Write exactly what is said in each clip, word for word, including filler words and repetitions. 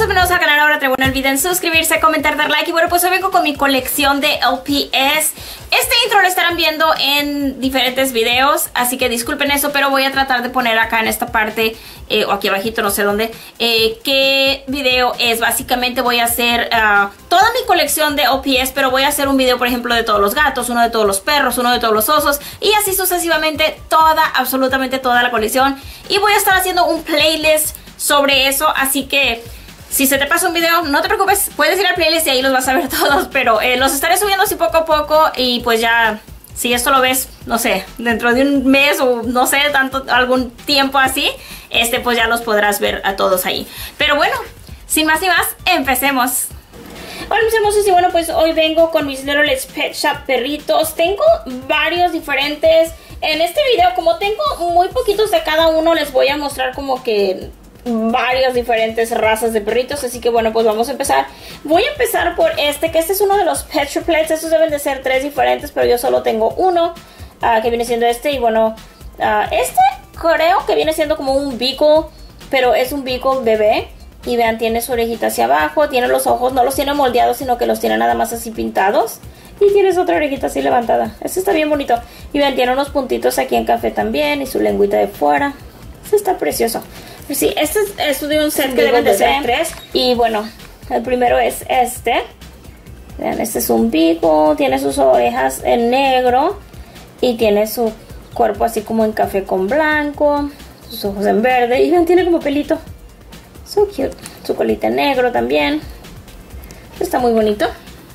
son nuevos al canal, ahora traigo, no olviden suscribirse, comentar, dar like. Y bueno, pues hoy vengo con mi colección de L P S. Este intro lo estarán viendo en diferentes videos, así que disculpen eso, pero voy a tratar de poner acá en esta parte eh, o aquí abajito, no sé dónde, eh, qué video es. Básicamente voy a hacer uh, toda mi colección de L P S, pero voy a hacer un video, por ejemplo, de todos los gatos, uno de todos los perros, uno de todos los osos, y así sucesivamente toda, absolutamente toda la colección. Y voy a estar haciendo un playlist sobre eso, así que si se te pasa un video, no te preocupes, puedes ir al playlist y ahí los vas a ver todos, pero eh, los estaré subiendo así poco a poco. Y pues ya, si esto lo ves, no sé, dentro de un mes o no sé, tanto, algún tiempo así, este pues ya los podrás ver a todos ahí. Pero bueno, sin más ni más, empecemos. Hola mis hermosos, y bueno, pues hoy vengo con mis Little Pet Shop perritos. Tengo varios diferentes. En este video, como tengo muy poquitos de cada uno, les voy a mostrar como que varias diferentes razas de perritos, así que bueno, pues vamos a empezar. Voy a empezar por este, que este es uno de los Pet Triplets. Estos deben de ser tres diferentes, pero yo solo tengo uno, uh, que viene siendo este. Y bueno, uh, este creo que viene siendo como un Beagle, pero es un Beagle bebé. Y vean, tiene su orejita hacia abajo, tiene los ojos, no los tiene moldeados, sino que los tiene nada más así pintados. Y tienes otra orejita así levantada. Este está bien bonito. Y vean, tiene unos puntitos aquí en café también, y su lengüita de fuera. Este está precioso. Pues sí, este es, es de un set que deben de ser tres. Y bueno, el primero es este. Vean, este es un Beagle. Tiene sus orejas en negro. Y tiene su cuerpo así como en café con blanco. Sus ojos en verde. Y vean, tiene como pelito. So cute. Su colita en negro también. Está muy bonito.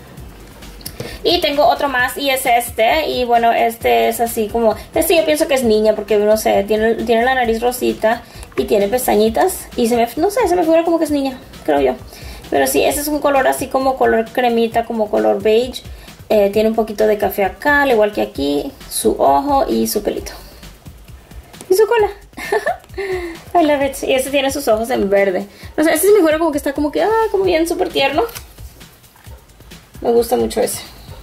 Y tengo otro más, y es este. Y bueno, este es así como... Este yo pienso que es niña, porque no sé, tiene, tiene la nariz rosita y tiene pestañitas. Y se me... no sé, se me figura como que es niña, creo yo. Pero sí, ese es un color así como color cremita, como color beige. eh, Tiene un poquito de café acá, al igual que aquí. Su ojo y su pelito. Y su cola. I love it. Y este tiene sus ojos en verde. No sé, este se me figura como que está como que... Ah, como bien súper tierno. Me gusta mucho ese.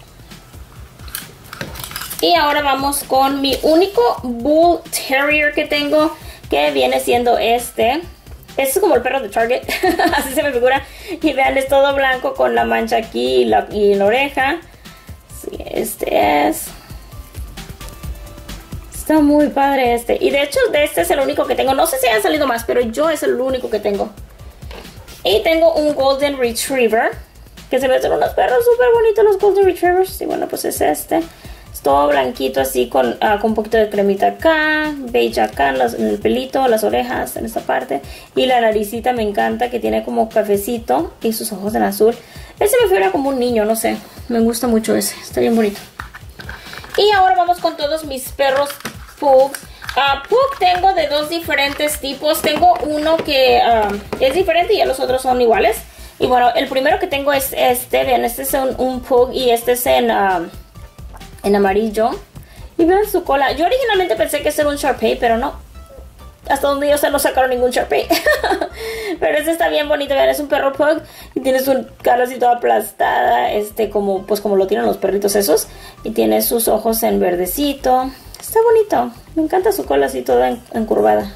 Y ahora vamos con mi único Bull Terrier que tengo, que viene siendo este. Este es como el perro de Target. Así se me figura. Y vean, es todo blanco con la mancha aquí y la, y la oreja. Sí, este es. Está muy padre este. Y de hecho, de este es el único que tengo. No sé si han salido más, pero yo es el único que tengo. Y tengo un Golden Retriever, que se me hacen unos perros súper bonitos los Golden Retrievers. Y bueno, pues es este. Todo blanquito así con, uh, con un poquito de cremita acá, beige acá en, los, en el pelito, las orejas en esta parte. Y la naricita me encanta, que tiene como cafecito y sus ojos en azul. Ese me figura como un niño, no sé. Me gusta mucho ese, está bien bonito. Y ahora vamos con todos mis perros Pug. Uh, Pug tengo de dos diferentes tipos. Tengo uno que uh, es diferente y los otros son iguales. Y bueno, el primero que tengo es este. Vean, este es un, un Pug y este es en... Uh, en amarillo. Y vean su cola. Yo originalmente pensé que este era un Shar-Pei, pero no. Hasta donde yo sé no sacaron ningún Shar-Pei. Pero este está bien bonito. Vean, es un perro Pug y tiene su cara así toda aplastada, este como pues como lo tienen los perritos esos. Y tiene sus ojos en verdecito. Está bonito. Me encanta su cola así toda en, encurvada.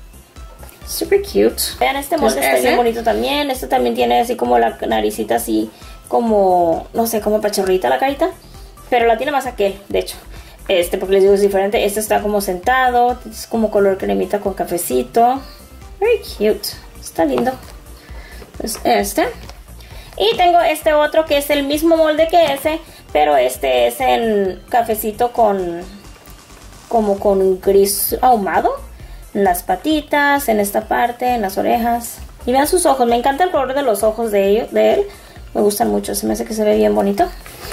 Super cute. Vean, este molde está bien bonito también. Este también tiene así como la naricita así como, no sé, como pachorrita la carita. Pero la tiene más aquel, de hecho. Este, porque les digo, es diferente. Este está como sentado. Es como color cremita con cafecito. Very cute. Está lindo. Pues este. Y tengo este otro que es el mismo molde que ese. Pero este es en cafecito con... como con gris ahumado. En las patitas, en esta parte, en las orejas. Y vean sus ojos. Me encanta el color de los ojos de, ellos, de él. Me gustan mucho. Se me hace que se ve bien bonito.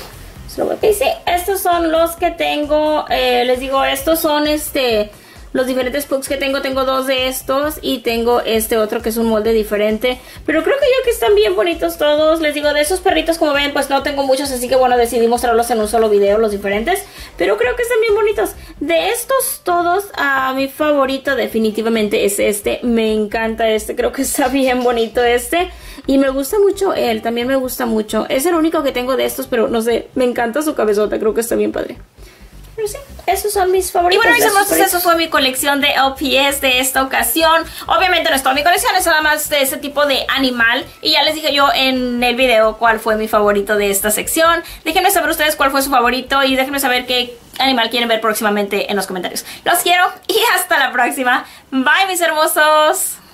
Y sí, estos son los que tengo. eh, Les digo, estos son este los diferentes Pugs que tengo. Tengo dos de estos y tengo este otro que es un molde diferente. Pero creo que yo que están bien bonitos todos. Les digo, de esos perritos, como ven, pues no tengo muchos, así que bueno, decidí mostrarlos en un solo video, los diferentes. Pero creo que están bien bonitos. De estos todos, a uh, mi favorito definitivamente es este. Me encanta este, creo que está bien bonito este. Y me gusta mucho él, también me gusta mucho. Es el único que tengo de estos, pero no sé, me encanta su cabezota, creo que está bien padre. Pero sí. Esos son mis favoritos. Y bueno, mis de hermosos, favoritos. eso fue mi colección de L P S de esta ocasión. Obviamente no es toda mi colección, es nada más de ese tipo de animal. Y ya les dije yo en el video cuál fue mi favorito de esta sección. Déjenme saber ustedes cuál fue su favorito y déjenme saber qué animal quieren ver próximamente en los comentarios. Los quiero y hasta la próxima. Bye, mis hermosos.